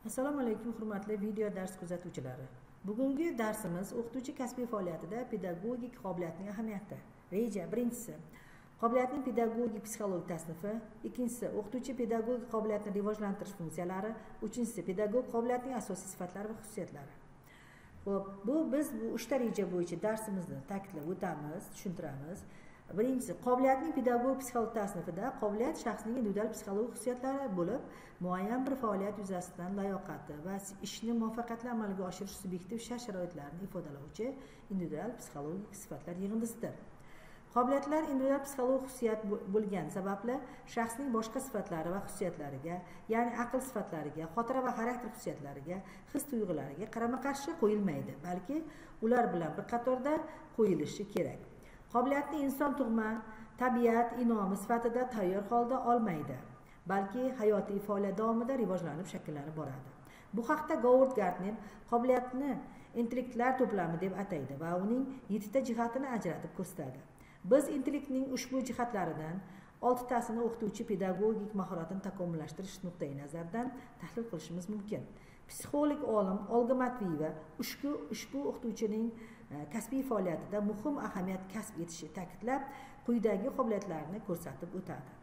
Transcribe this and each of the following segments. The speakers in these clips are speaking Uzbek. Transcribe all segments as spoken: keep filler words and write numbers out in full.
Assalomu alaykum hurmatli video dars kuzatuvchilari. Bugungi darsimiz o'qituvchi kasbiy faoliyatida pedagogik qobiliyatning ahamiyati. Reja birinchisi qobiliyatning pedagogik psixologik tasnifi, ikkinchisi o'qituvchi pedagogik qobiliyatni rivojlantirish funksiyalari, uchinchisi pedagog qobiliyatning asosiy sifatlari va xususiyatlari. Xo'p, bu biz bu uchta reja bo'yicha darsimizni ta'kidlab o'tamiz, tushuntiramiz. Birinchisi qobiliyatning pedagogik psixologik tasnifida qobiliyat shaxsning individual psixologik xususiyatlari bo'lib, muayyan bir faoliyat yuzasidan layoqati va ishni muvaffaqiyatli amalga oshirish subyektiv shart-sharoitlarini ifodalovchi individual psixologik sifatlar yig'indisidir. Qobiliyatlar individual psixologik xususiyat bo'lgan sababli shaxsning boshqa sifatlari va xususiyatlariga, ya'ni aql sifatlariga, xotira va xarakter xususiyatlariga, his-tuyg'ulariga qarama-qarshi qo'yilmaydi, balki ular bilan bir qatorda qo'yilishi kerak. Qobiliyatni inson tug'ma, tabiat inomi sifatida tayyor holda olmaydi, balki hayotiy faoliyat davomida rivojlanib shakllanib boradi. Bu haqda Govard Gardner qobiliyatni intellektlar to'plami deb ataydi va uning yettita jihatini ajratib ko'rsatadi. Biz intellektning ushbu jihatlaridan oltitasini o'qituvchi pedagogik mahoratini takomillashtirish nuqtai nazaridan tahlil qilishimiz mumkin. Psixolog olim Olga Matviyeva ushbu ushbu o'qituvchining kasbiy faoliyatida muhim ahamiyat kasb etishi ta'kidlab, quyidagi qobiliyatlarni ko'rsatib o'tadi.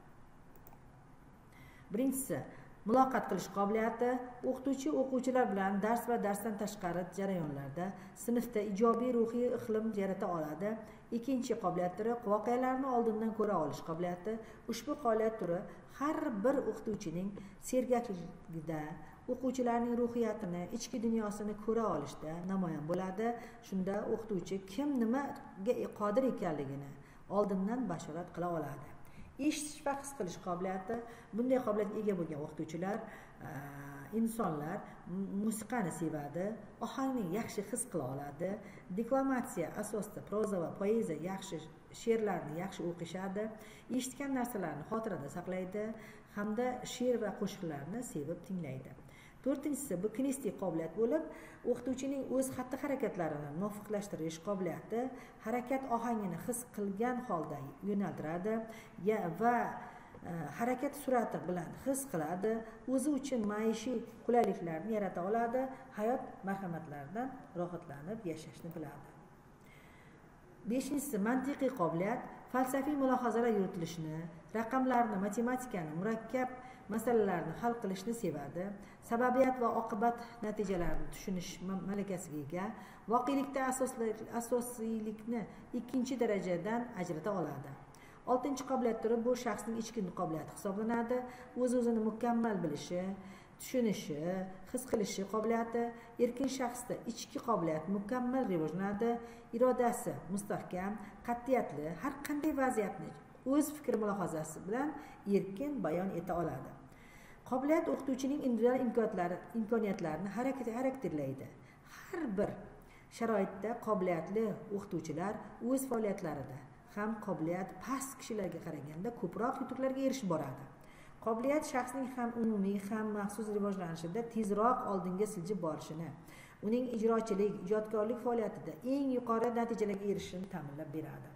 Birinchisi, muloqot qilish qobiliyati. O'qituvchi o'quvchilar bilan dars va darsdan tashqari jarayonlarda sinfda ijobiy ruhiy iqlim yarata oladi. Ikkinchi qobiliyat turi voqealarni oldindan ko'ra olish qobiliyati. Ushbu qobiliyat turi har bir o'qituvchining sergakligida, o'quvchilarning ruhiyatini, ichki dunyosini ko'ra olishda namoyon bo'ladi. Shunda o'qituvchi kim nimaga qodir ekanligini oldindan bashorat qila oladi. Eshitish va his qilish qobiliyati. Bunday qobiliyatga ega bo'lgan o'qituvchilar, insonlar musiqani sevadi, ohangni yaxshi his qila oladi, deklamatsiya asosida proza va poeziya yaxshi she'rlarni yaxshi o'qishadi, eshitgan narsalarni xotirada saqlaydi hamda she'r va qo'shiqlarni sevib tinglaydi. To'rtinchisi, bu kinestik qobiliyat bo'lib, o'qituvchining o'z xatti-harakatlarini muvofiqlashtirish qobiliyati, harakat ohangini his qilgan holda yo'naltiradi va harakat sur'ati bilan his qiladi, o'zi uchun maishiy qulayliklarni yarata oladi, hayot marhamatlaridan rohatlanib yashashni biladi. Beshinchisi, mantiqiy qobiliyat, falsafiy mulohazalar yuritilishini, raqamlarni, matematikani, murakkab masalalarni hal qilishni sevadi, sababiyat va oqibat natijalarini tushunish malakasiga ega, voqelikda asosiylikni ikkinchi darajadan ajrata oladi. Oltinchi qobiliyat turi bu shaxsning ichki qobiliyati hisoblanadi. O'z-o'zini mukammal bilishi, tushunishi, his qilishi qobiliyati. Erkin shaxsda ichki qobiliyat mukammal rivojlanadi, irodasi mustahkam, qat'iyatli, har qanday vaziyatni o'z fikr mulohazasi bilan erkin bayon eta oladi. Qobiliyat o'qituvchining individual imkoniyatlari, imkoniyatlarini xarakterlaydi. Har bir sharoitda qobiliyatli o'qituvchilar o'z faoliyatlarida ham qobiliyat past kishilarga qaraganda ko'proq yutuqlarga erishib boradi. Qobiliyat shaxsning ham umumiy, ham maxsus rivojlanishida tezroq oldinga siljib borishini, uning ijrochilik, ijodkorlik faoliyatida eng yuqori natijalarga erishishini ta'minlab beradi.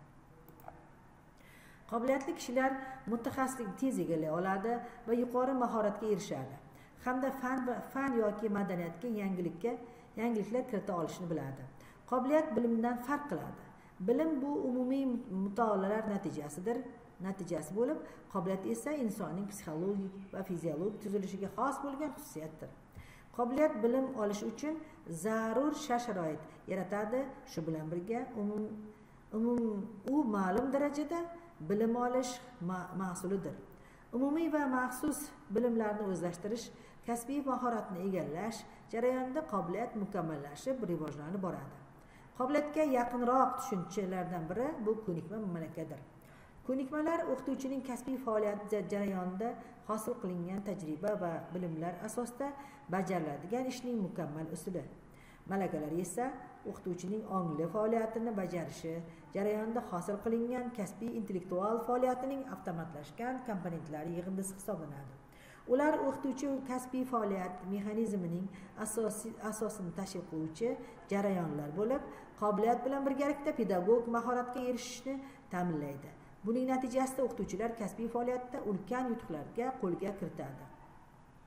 Qobiliyatli kishilar mutaxassislikni tez egallay oladi va yuqori mahoratga erishadi, hamda fan va fan yoki madaniyatga yangilikka yangiliklar kirita olishni biladi. Qobiliyat bilimdan farq qiladi. Bilim bu umumiy mutolaalar natijasidir, natijasi bo'lib, qobiliyat esa insonning psixologik va fiziologik tuzilishiga xos bo'lgan xususiyatdir. Qobiliyat bilim olish uchun zarur shart-sharoit yaratadi, shu bilan birga umum umum u ma'lum darajada bilim olish mahsulidir. Umumiy va maxsus bilimlarni o'zlashtirish, kasbiy mahoratni egallash jarayonida qobiliyat mukammallashib, rivojlanib boradi. Qobiliyatga yaqinroq tushunchalardan biri bu ko'nikma malakadir. Ko'nikmalar o'qituvchining kasbiy faoliyati jarayonida hosil qilingan tajriba va bilimlar asosida bajariladigan ishning mukammal usuli. Malakalar esa o'qituvchining ongli faoliyatini bajarishi jarayonida hosil qilingan kasbiy intellektual faoliyatining avtomatlashgan komponentlari yig'indisi hisoblanadi. Ular o'qituvchi kasbiy faoliyat mexanizmining asosiy asosini tashkil qiluvchi jarayonlar bo'lib, qobiliyat bilan birgalikda pedagog mahoratga erishishni ta'minlaydi. Buning natijasida o'qituvchilar kasbiy faoliyatda ulkan yutuqlarga qo'lga kiritadi.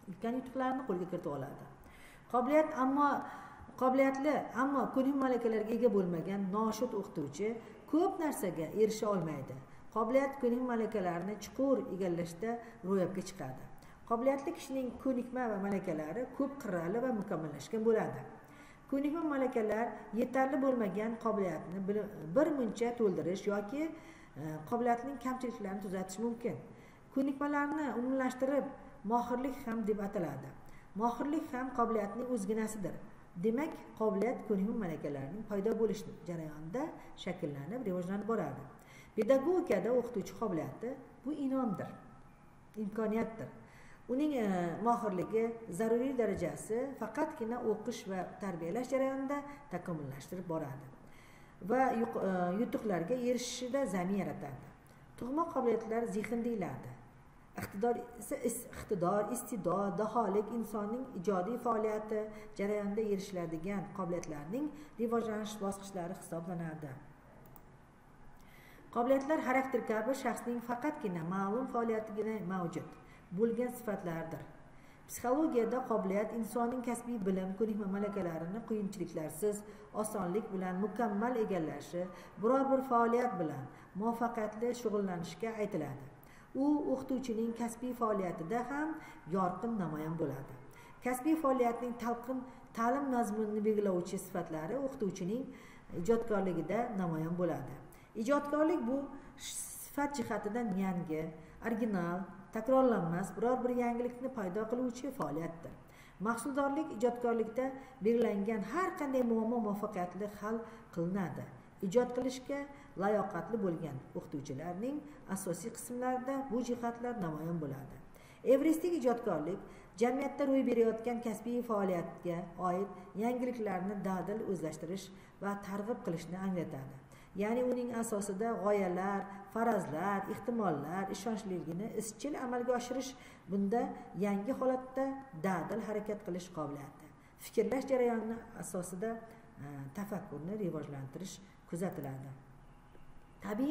ulkan yutuqlarni qo'lga kirita oladi. Qobiliyat ammo qobiliyatli ammo ko'nikma malakalarga ega bo'lmagan noshud o'qituvchi ko'p narsaga erisha olmaydi. Qobiliyat ko'nikma malakalarini chuqur egallashda ro'yobga chiqadi. Qobiliyatli kishining ko'nikma va malakalari ko'p qirrali va mukammallashgan bo'ladi. Ko'nikma malakalar yetarli bo'lmagan qobiliyatni bir muncha to'ldirish yoki qobiliyatning kamchiliklarini tuzatish mumkin. Ko'nikmalarni umumlashtirib mohirlik ham deb ataladi. Mohirlik ham qobiliyatning o'zginasidir. Demak, qobiliyat ko'nikma malakalarining paydo bo'lish jarayonida shakllanib, rivojlanib boradi. Pedagogikada o'qituvchi qobiliyati bu inomdir, imkoniyatdir. Uning e, mohirligi zaruriy darajasi faqatgina o'qish va tarbiyalash jarayonida takomillashtirib boradi va e, yutuqlarga erishishida zamin yaratadi. Tug'ma qobiliyatlar zehn deyiladi. Iqtidor esa iqtidor, iste'dod, daholik insonning ijodiy faoliyati jarayonida erishiladigan qobiliyatlarning rivojlanish bosqichlari hisoblanadi. Qobiliyatlar xarakter kabi shaxsning faqatgina ma'lum faoliyatigina mavjud bo'lgan sifatlardir. Psixologiyada qobiliyat insonning kasbiy bilim, ko'nikma malakalarini qiyinchiliklarsiz, osonlik bilan mukammal egallashi, biror bir faoliyat bilan muvaffaqiyatli shug'ullanishga aytiladi. U o'qituvchining kasbiy faoliyatida ham yorqin namoyon bo'ladi. Kasbiy faoliyatning talqin ta'lim mazmunini belgilovchi sifatlari o'qituvchining ijodkorligida namoyon bo'ladi. Ijodkorlik bu sifat jihatidan yangi, original, takrorlanmas biror bir yangilikni paydo qiluvchi faoliyatdir. Mahsuldorlik ijodkorlikda belgilangan har qanday muammo muvaffaqiyatli hal qilinadi. Ijod qilishga layoqatli bo'lgan o'qituvchilarning asosiy qismlarida bu jihatlar namoyon bo'ladi. Evristik ijodkorlik jamiyatda ro'y berayotgan kasbiy faoliyatga oid yangiliklarni dadil o'zlashtirish va targ'ib qilishni anglatadi. Ya'ni uning asosida g'oyalar, farazlar, ehtimollar, ishonchliligini izchil amalga oshirish, bunda yangi holatda dadil harakat qilish qobiliyati. Fikrlash jarayoni asosida tafakkurni rivojlantirish kuzatiladi. Tabiiy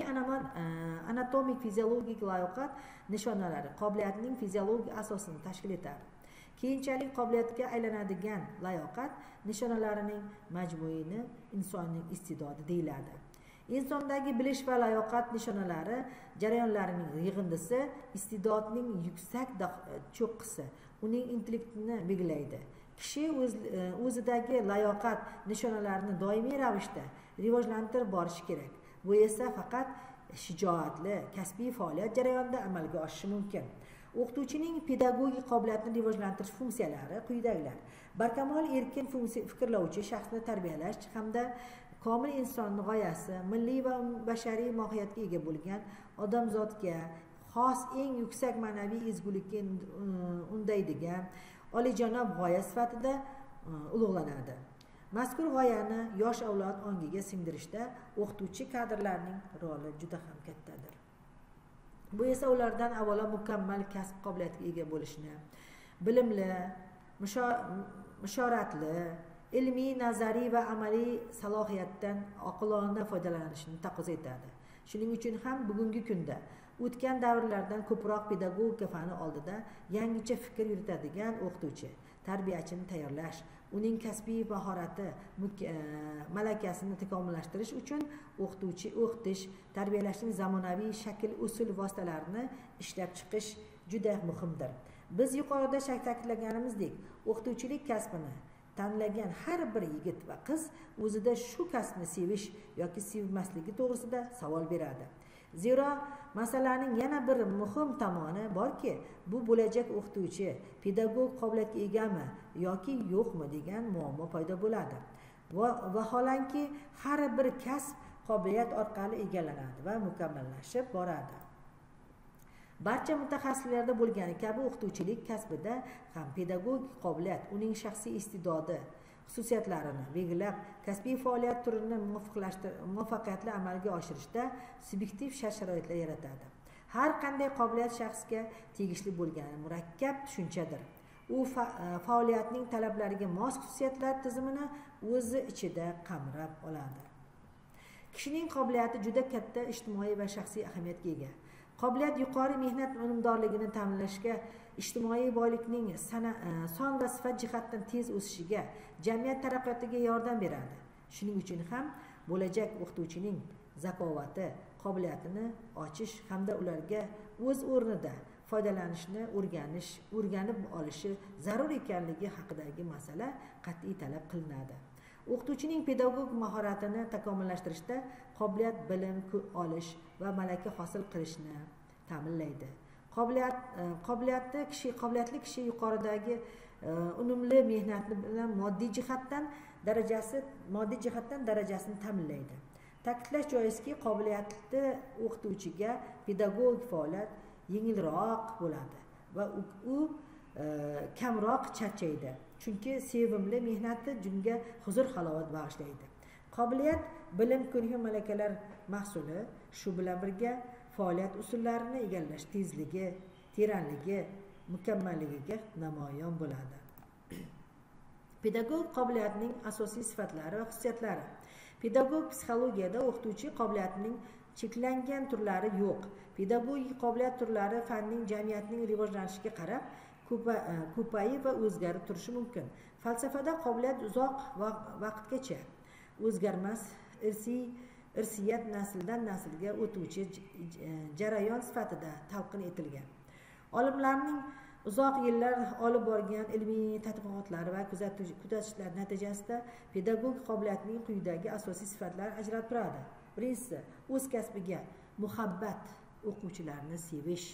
anatomik fiziologik layoqat nishonalari qobiliyatning fiziologik asosini tashkil etadi. Keyinchalik qobiliyatga aylanadigan layoqat nishonalarining majmuini insonning iste'dodi deyiladi. Insondagi bilish va layoqat nishonalari jarayonlarining yig'indisi iste'dodning yuksak cho'qqisi, uning intellektini belgilaydi. Kishi o'z o'zidagi layoqat nishonalarini doimiy ravishda rivojlantirib borishi kerak. Bu esa faqat shijoatli kasbiy faoliyat jarayonida amalga oshishi mumkin. O'qituvchining pedagogik qobiliyatni rivojlantirish funksiyalari quyidagilar: barkamol erkin fikrlovchi shaxsni tarbiyalash hamda komil insonning g'oyasi, milliy va bashariy mohiyatga ega bo'lgan odamzodga xos eng yuksak ma'naviy ezgulikka undaydigan oliyjanob g'oya sifatida ulug'lanadi. Mazkur g'oyani yosh avlod ongiga singdirishda o'qituvchi kadrlarning roli juda ham kattadir. Bu esa ulardan avvalo mukammal kasb qobiliyatiga ega bo'lishni, bilimli, mushoratli, ilmiy, nazariy va amaliy salohiyatdan oqilona foydalanishni taqozo etadi. Shuning uchun ham bugungi kunda o'tgan davrlardan ko'proq pedagogika fani oldida yangicha fikr yuritadigan o'qituvchi, tarbiyachini tayyorlash, uning kasbiy mahorati, malakasini takomillashtirish uchun o'qituvchi o'qitish, tarbiyalashning zamonaviy shakl, usul vositalarini ishlab chiqish juda muhimdir. Biz yuqorida ta'kidlaganimizdek, o'qituvchilik kasbini tanlagan har bir yigit va qiz o'zida shu kasbni sevish yoki sevmasligi to'g'risida savol beradi. Zero masalaning yana bir muhim tomoni borki, bu bo'lajak o'qituvchi pedagog qobiliyatga egami yoki yo'qmi degan muammo paydo bo'ladi. Va vaholanki har bir kasb qobiliyat orqali egallanadi va mukammallashib boradi. Barcha mutaxassislarda bo'lgani kabi o'qituvchilik kasbida ham pedagogik qobiliyat uning shaxsiy iste'dodi, xususiyatlarini belgilab, kasbiy faoliyat turini muvaffaqiyatli amalga oshirishda subyektiv shart-sharoitlar yaratadi. Har qanday qobiliyat shaxsga tegishli bo'lgani murakkab tushunchadir. U faoliyatning talablariga mos xususiyatlar tizimini o'zi ichida qamrab oladi. Kishining qobiliyati juda katta ijtimoiy va shaxsiy ahamiyatga ega. Qobiliyat yuqori mehnat unumdorligini ta'minlashga, ijtimoiy boylikning son va sifat jihatdan tez o'sishiga, jamiyat taraqqiyotiga yordam beradi. Shuning uchun ham bo'lajak o'qituvchining zakovati, qobiliyatini ochish hamda ularga o'z o'rnida foydalanishni o'rganish, o'rganib olishi zarur ekanligi haqidagi masala qat'iy talab qilinadi. O'qituvchining pedagogik mahoratini takomillashtirishda qobiliyat bilim olish va malaka hosil qilishni ta'minlaydi. Qobiliyat qobiliyatli kishi qobiliyatli kishi yuqoridagi unumli mehnati bilan moddiy jihatdan darajasi moddiy jihatdan darajasini ta'minlaydi. Ta'kidlash joizki, qobiliyatli o'qituvchiga pedagogik faoliyat yengilroq bo'ladi va u kamroq charchaydi. Chunki sevimli mehnati unga huzur halovat bag'ishlaydi. Qobiliyat bilim ko'nikma malakalar mahsuli, shu bilan birga faoliyat usullarini egallash tezligi, teranligi, mukammalligiga namoyon bo'ladi. Pedagog qobiliyatning asosiy sifatlari va xususiyatlari. Pedagog psixologiyada o'qituvchi qobiliyatining cheklangan turlari yo'q. Pedagogik qobiliyat turlari fanning jamiyatning rivojlanishiga qarab ko'payib va o'zgarib turishi mumkin. Falsafada qobiliyat uzoq vaqtgacha o'zgarmas irsiy irsiyat nasldan naslga o'tuvchi jarayon sifatida talqin etilgan. Olimlarning uzoq yillar olib borgan ilmiy tadqiqotlari va kuzatishlar natijasida pedagogik qobiliyatning quyidagi asosiy sifatlari ajralib turadi. Birinchisi, o'z kasbiga muhabbat, o'quvchilarni sevish.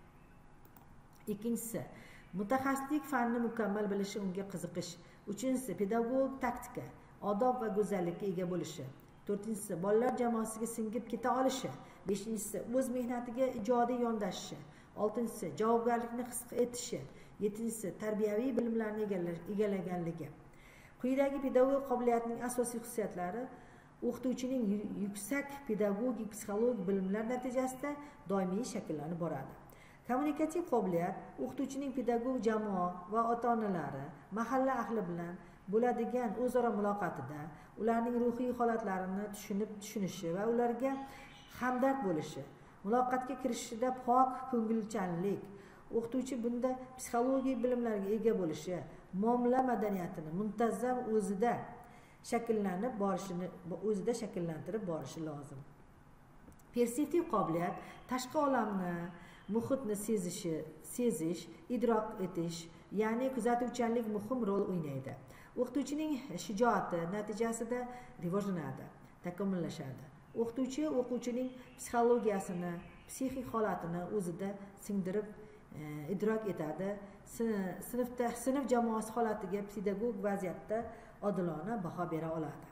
Ikkinchisi, mutaxassislik fanni mukammal bilishi, unga qiziqish. Uchinchisi, pedagog taktika, odob va go'zallikka ega bo'lishi. To'rtinchisi, bolalar jamoasiga singib keta olishi. Beshinchisi, o'z mehnatiga ijodiy yondashishi. Oltinchisi, javobgarlikni his etishi. Yettinchisi, tarbiyaviy bilimlarni egallaganligi. Quyidagi pedagogik qobiliyatning asosiy xususiyatlari o'qituvchining yuksak pedagogik psixologik bilimlar natijasida doimiy shakllanib boradi. Kommunikativ qobiliyat o'qituvchining pedagog jamoa va ota-onalari, mahalla ahli bilan bo'ladigan o'zaro muloqotida ularning ruhiy holatlarini tushunib tushunishi va ularga hamdard bo'lishi, muloqotga kirishida pok ko'ngilchanlik, o'qituvchi bunda psixologik bilimlarga ega bo'lishi, muomala madaniyatini muntazam o'zida shakllanib borishini o'zida shakllantirib borishi lozim. Perseptiv qobiliyat tashqi olamni, muhitni sezishi, sezish, idrok etish, ya'ni kuzatuvchanlik muhim rol o'ynaydi. O'qituvchining shijoati natijasida rivojlanadi, takomillashadi. O'qituvchi o'quvchining psixologiyasini, psixik holatini o'zida singdirib e, idrok etadi. Sinfda sinf jamoasi holatiga pedagog vaziyatda odilona baho bera oladi.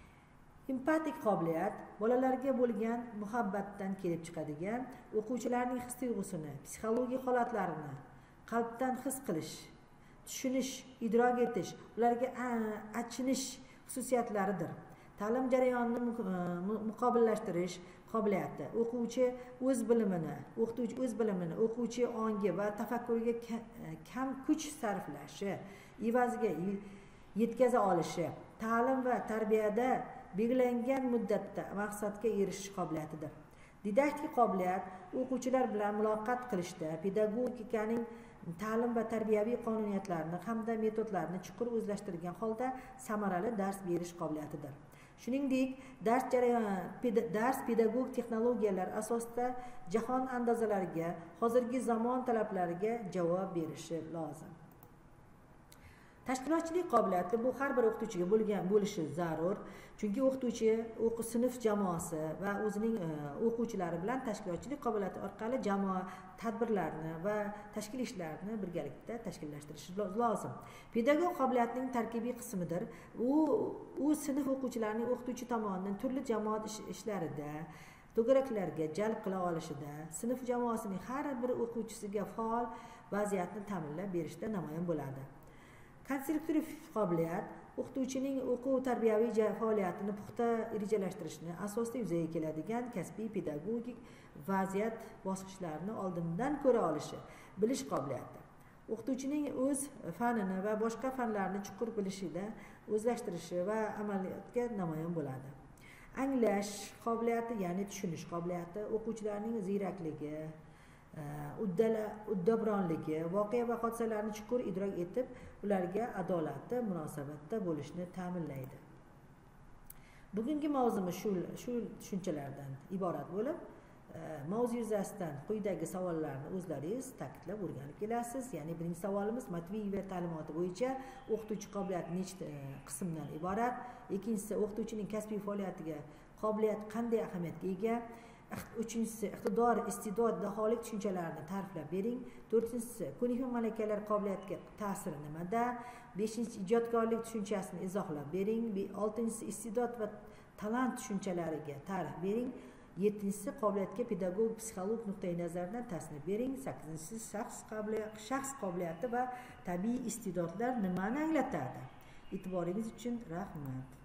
Empatik qobiliyat bolalarga bo'lgan muhabbatdan kelib chiqadigan, o'quvchilarning his tuyg'usini, psixologik holatlarini qalbdan his qilish, tushunish, idrok etish, ularga achinish xususiyatlaridir. Ta'lim jarayonini muqobillashtirish qobiliyati o'quvchi o'z bilimini, o'qituvchi o'z bilimini o'quvchi ongi va tafakkuriga kam kuch sarflashi evaziga yetkaza olishi, ta'lim va tarbiyada belgilangan muddatda maqsadga erishish qobiliyatidir. Didaktik qobiliyat o'quvchilar bilan muloqot qilishda pedagogikaning ta'lim va tarbiyaviy qonuniyatlarini hamda metodlarini chuqur o'zlashtirgan holda samarali dars berish qobiliyatidir. Shuningdek, dars jarayoni dars pedagog texnologiyalar asosida jahon andazalariga, hozirgi zamon talablariga javob berishi lozim. Tashkilotchilik qobiliyati bu har bir o'qituvchiga bo'lgan bo'lishi zarur. Chunki o'qituvchi o'qi sinf jamoasi va o'zining o'quvchilari bilan tashkilotchilik qobiliyati orqali jamoa tadbirlarini va tashkil ishlarini birgalikda tashkillashtirishi lozim. Pedagog qobiliyatning tarkibiy qismidir. U u sinf o'quvchilarining o'qituvchi tomonidan turli jamoat ishlarida, to'garaklarga jalb qila olishida, sinf jamoasining har bir o'quvchisiga faol vaziyatni ta'minlab berishda namoyon bo'ladi. Konstruktiv qobiliyat o'qituvchining o'quv tarbiyaviy faoliyatini puxta rejalashtirishni asosida yuzaga keladigan kasbiy pedagogik vaziyat bosqichlarini oldindan ko'ra olishi, bilish qobiliyati. O'qituvchining o'z fanini va boshqa fanlarni chuqur bilishida o'zlashtirishi va amaliyotga namoyon bo'ladi. anglash qobiliyati, ya'ni tushunish qobiliyati, o'quvchilarning ziyrakligi, uddabronligi, voqea va hodisalarni chuqur idrok etib, ularga adolatli munosabatda bo'lishni ta'minlaydi. Bugungi mavzumiz shu shu tushunchalardan iborat bo'lib, mavzu yuzasidan quyidagi savollarni o'zlaringiz ta'kidlab o'rganib kelasiz. Ya'ni birinchi savolimiz Matveyev ta'limoti bo'yicha o'qituvchi qobiliyati nechta qismdan iborat? Ikkinchisi, o'qituvchining kasbiy faoliyatiga qobiliyat qanday ahamiyatga ega? Uchinchisi, iqtidor, iste'dod, daholik tushunchalarini ta'riflab bering. To'rtinchisi, ko'nikma malakalar qobiliyatiga ta'siri nimada? Beshinchisi, ijodkorlik tushunchasini izohlab bering. Oltinchisi, iste'dod va talant tushunchalariga ta'rif bering. Yettinchisi, qobiliyatga pedagog, psixolog nuqtai nazaridan tasnif bering. Sakkizinchisi, shaxs qobiliyati, shaxs qobiliyati va tabiiy iste'dodlar nimani anglatadi? E'tiboringiz uchun rahmat.